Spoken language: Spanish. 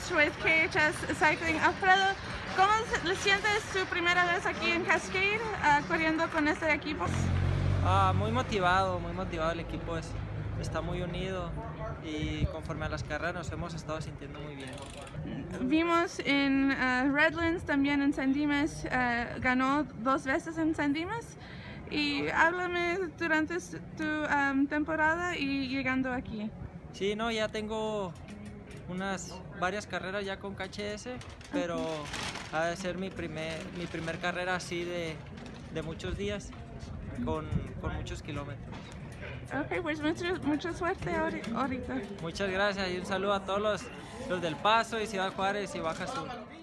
coach with KHS Cycling. Alfredo, ¿cómo le sientes su primera vez aquí en Cascade corriendo con este equipo? Muy motivado el equipo está muy unido y conforme a las carreras nos hemos estado sintiendo muy bien. Vimos en Redlands, también en San Dimas, ganó 2 veces en San Dimas. Y háblame durante tu temporada y llegando aquí. Sí, no, ya tengo varias carreras ya con KHS, pero ha de ser mi primer carrera así de muchos días, con muchos kilómetros. Ok, pues mucha suerte ahorita. Muchas gracias y un saludo a todos los del Paso y Ciudad Juárez y Baja Sur.